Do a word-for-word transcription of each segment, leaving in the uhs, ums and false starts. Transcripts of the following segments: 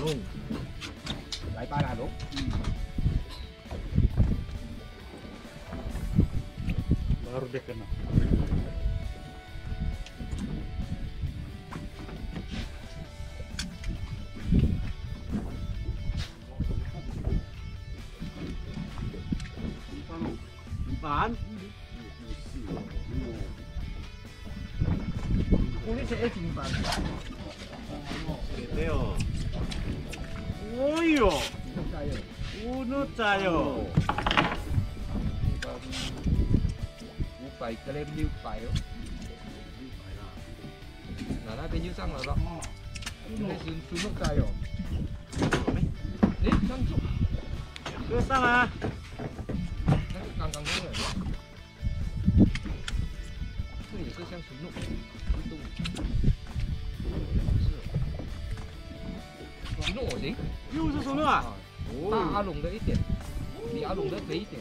弄，来巴拉龙。 Baru dia kena. Umpan. Ini saya simpan. Gitu. Oh iya. Uno cayo. Phải cái lên lưu phải đó là nó bên dưới sang rồi đó đây xuống xuống nước cay rồi đấy sang chút Đưa sang à? nó càng càng nữa rồi这也是像水弄运动水弄我行又是水弄啊？ 大阿龙的一点比阿龙的肥一点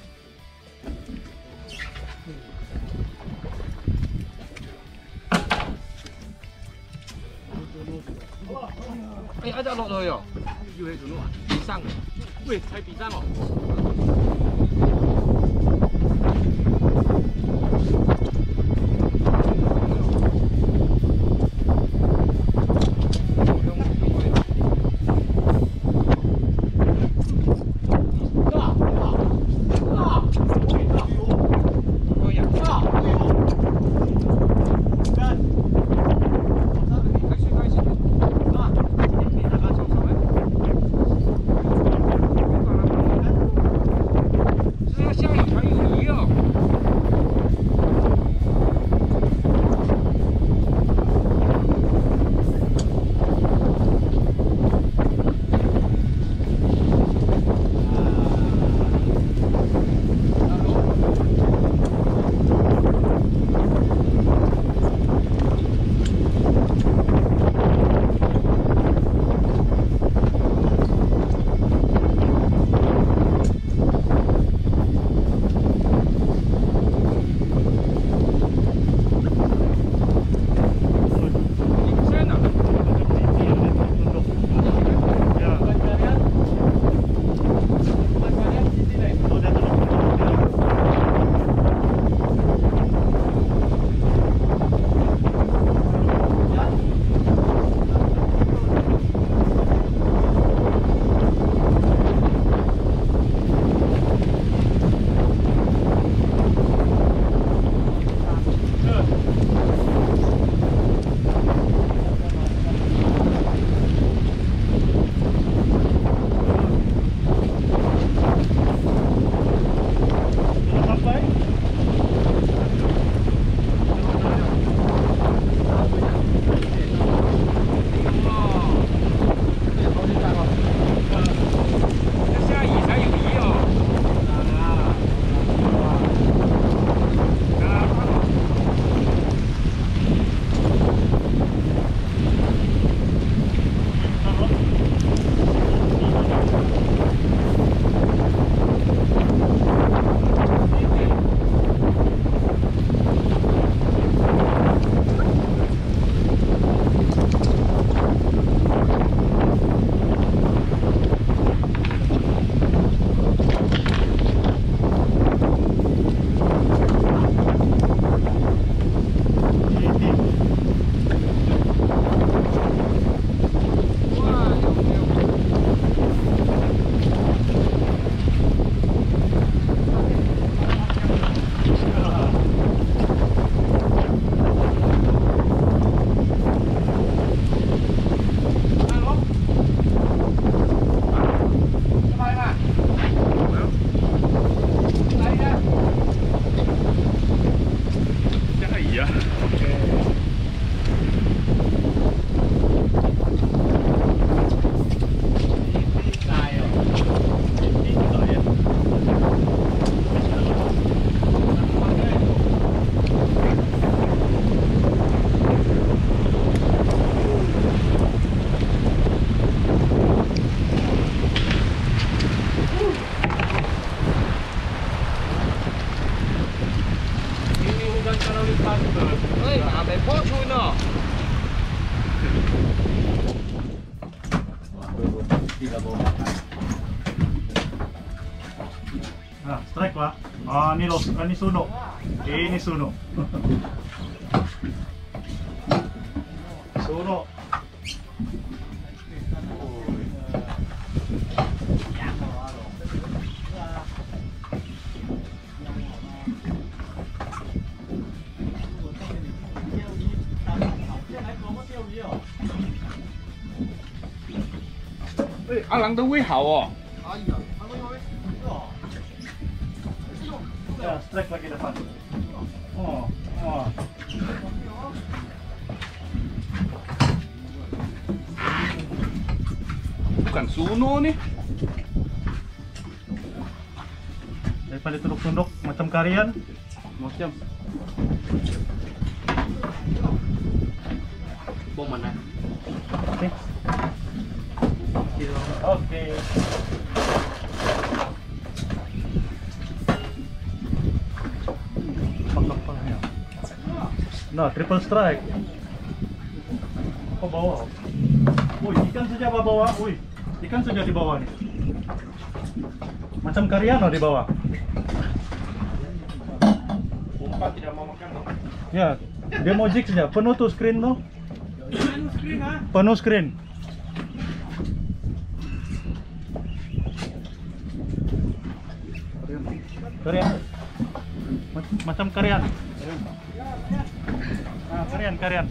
哎，阿只落去哦，要起做乜啊？比生嘅， 喂，睇比生哦。 Pak. Ah, ini los, ini Suno. Ini Suno. Suno. Eh,阿郎的胃好哦。 Ya, strike lagi depan. Oh, oh. Bukan Suno nih. Daripada tunduk-tunduk macam karian. Macam. Bom mana? Oke. Oke. Nah, triple strike. Apa bawa? Wih, ikan saja bawa. Wih, ikan saja di bawah nih. Macam Kariano di bawah. Umpan tidak mau makan dong. Ya, dia mau jig saja. Penuh tuh screen tuh. Penuh screen ah. Penuh screen. Karian. Macam Karian. Nah, Karian, Karian.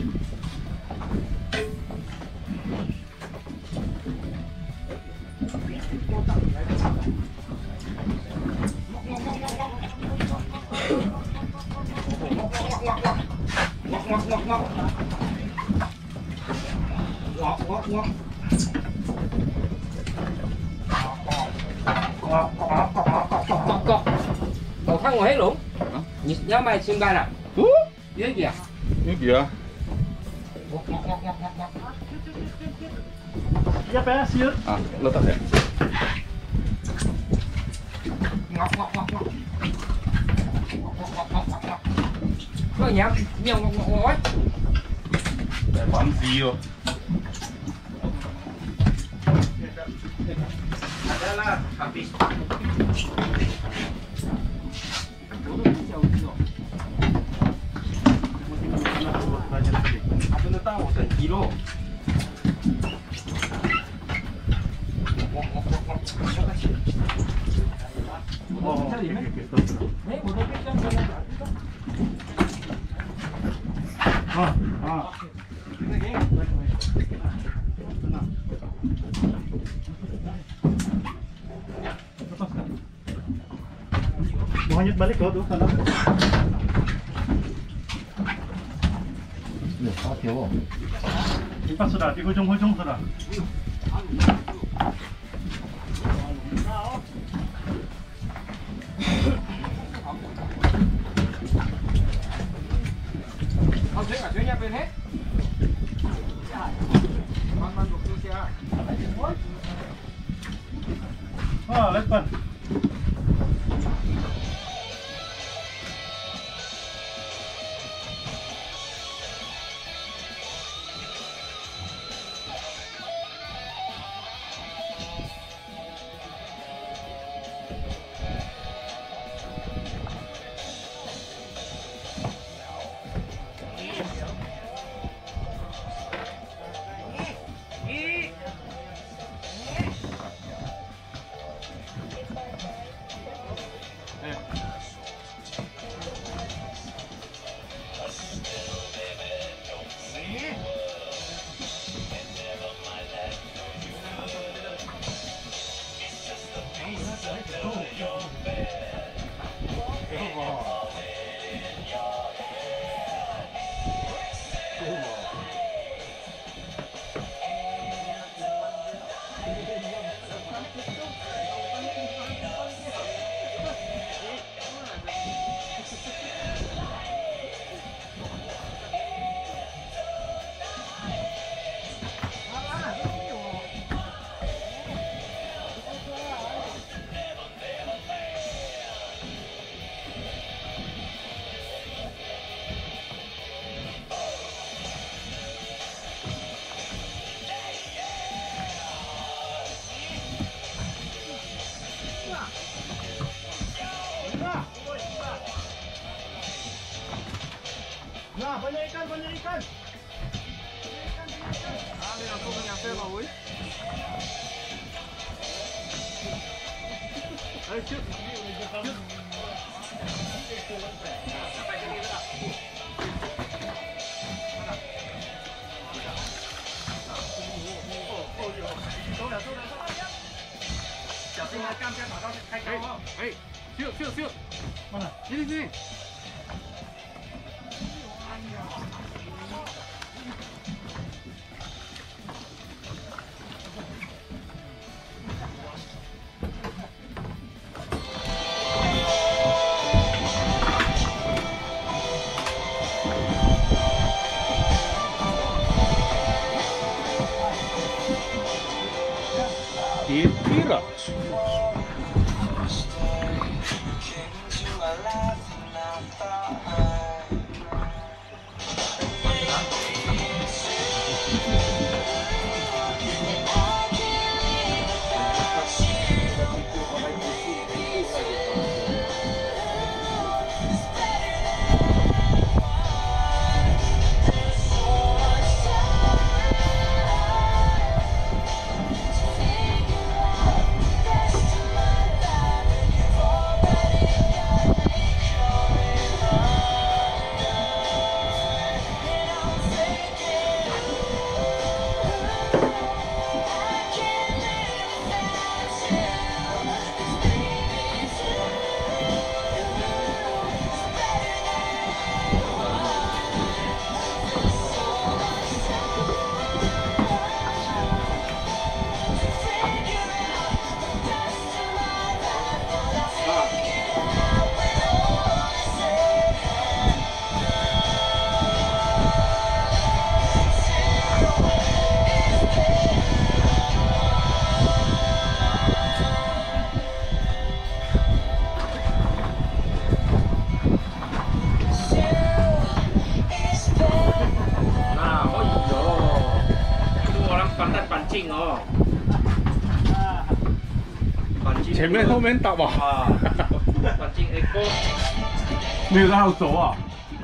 Còn khác ngoài hết luôn. Nhịp nhớ mày xuyên ba nè. Dưới kìa. Ini dia. Siap ya, siap. Ah, letak ya. Ngọc ngọc ngọc ngọc. Có nhắm, nhiều ngọc ngọc ngọc ấy. Để bắn gì rồi. Adalah habis. Aku nggak tahu, dan kilo. Oh, oke, oke, terus, terus. Ah, ah. Lepaskan. Mau hanyut balik kau tuh sana. Lepas sudah di ujung-ujung sudah. Không thấy cả dưới nhà bên hết. Con con thuộc tôi xe. Ah, lepas. Ayo shoot. Shoot. Sampai sini tak? 收了收了收了，小心啊，钢片跑到开高哦。 哎，秀秀秀， 慢了， 行行行。 Kira. pancing oh. Pancing 前面后面打吧。 啊，pancing ekor。 没有让他走啊。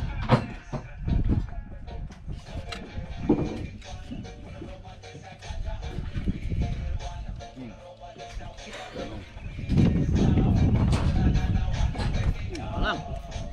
好了。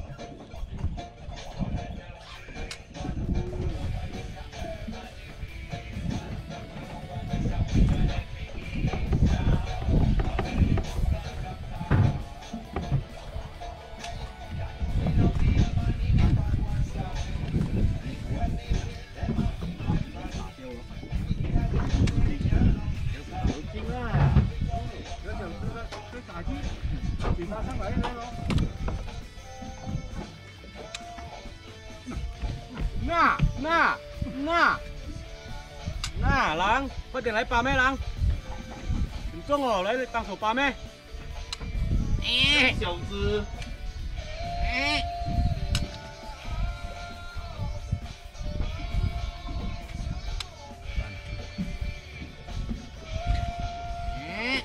那那那那狼，快点来把妹狼！很重哦，来当手把妹。哎， 小子， 哎，哎，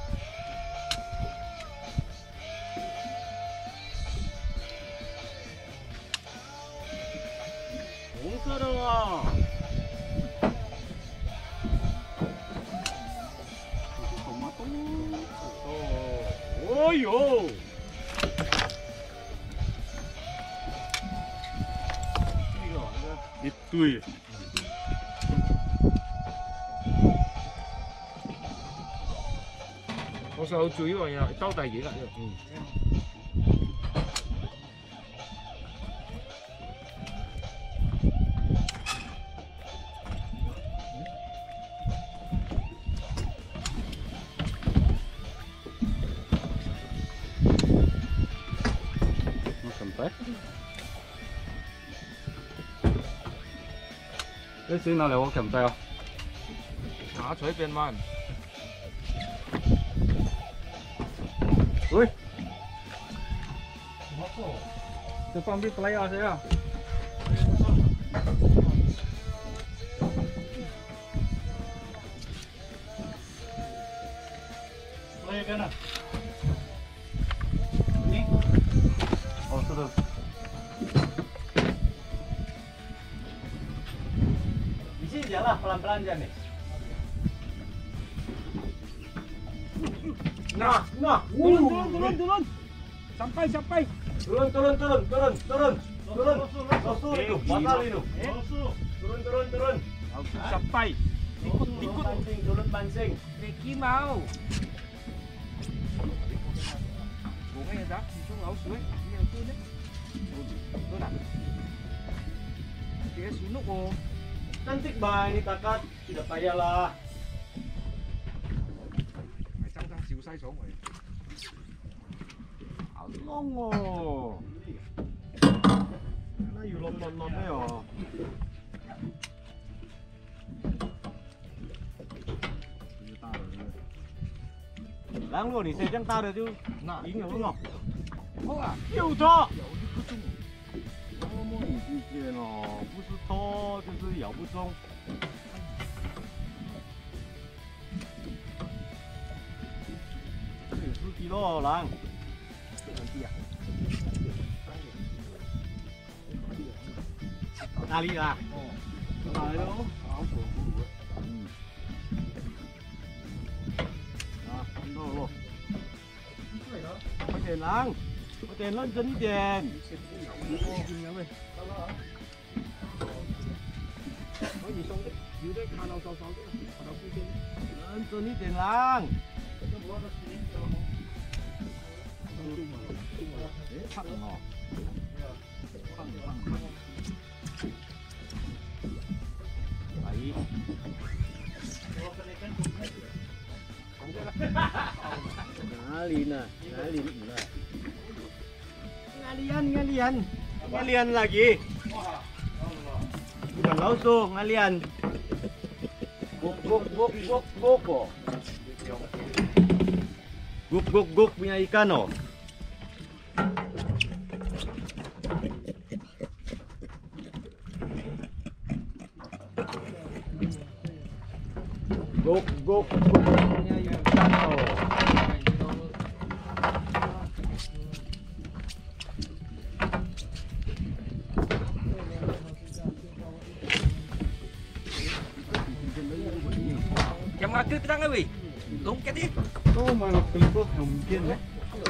红色的哦。 哦呦！这个玩意一堆。 我手做呢樣嘢，兜第幾啦？嗯。 你先拿嚟我撳低啊！ 拿隨便玩。 喂，這放屁play啊誰啊？ play again啊？你？哦，是的。 Jalan pelan-pelan aja nih. Nah, nah. Turun, turun, turun, turun. Sampai, sampai. Turun, turun, turun, turun, turun. Turun. Losu itu, batal itu. Turun, turun, turun. Sampai. Ikut, ikut. Pancing, turun pancing. Ricky mau. Bunganya dah, itu laut suai. Ini yang tu ni. Tu nak. Dia sunuk oh. Cantik bah ini kakak, tidak payahlah. Macam macam siu sai sống rồi. Long ồ. Nóอยู่ลมๆๆđấy hả? Đáng luôn thì xe chẳng tao được chứ. Ý nhiều đúng không? Không à? Yêu cho. nó摸你之间哦，不是拖就是咬不中。有司机咯，人。哪里啊？哦，哪里咯？好手不嗯。啊，看到咯。快点，人，快点，认真一点。 认真一点啦！哎，胖哦，胖胖胖！阿姨，哪里呢？哪里呢？Ngalian, ngalian, ngalian lagi. Bukan langsung ngalian. Guk guk guk guk guk oh. Guk guk guk punya ikan oh. Guk guk guk punya ikan oh. Chăm ngã cứ tăng ấy, đúng cái đi. Có mà là từng có hồng kiên đấy.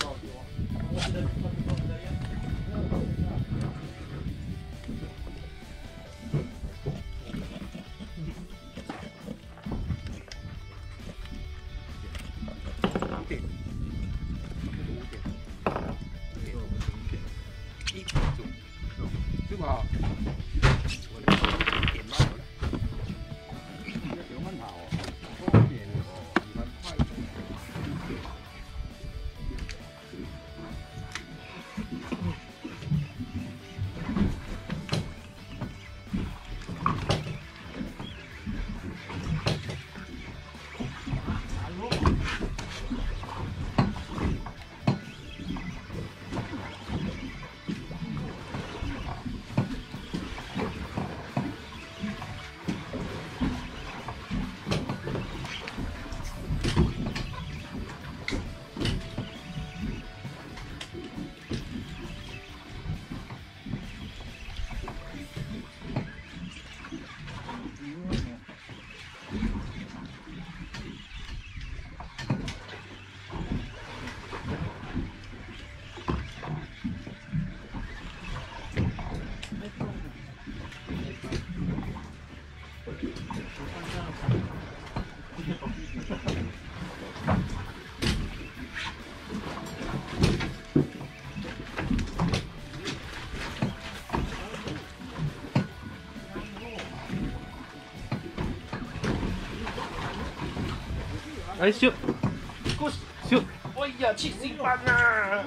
Ấy siêu siêu Ôi giờ chị xinh băng à.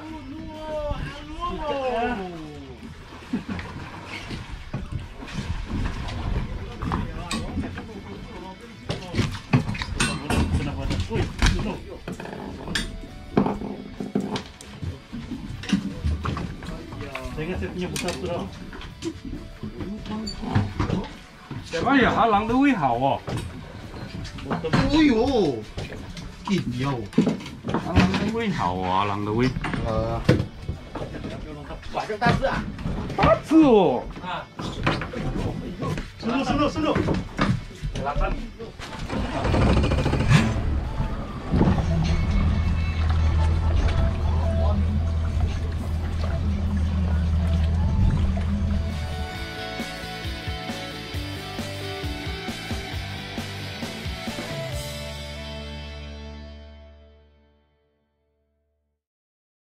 Saya saya punya besar sudah. Siapa ya? Halang的胃好哦。 哎呦，紧要。 狼的胃好啊，狼的胃。 呃， quả trong ta à? 八次哦。 À. 深入深入深入。 Là phân.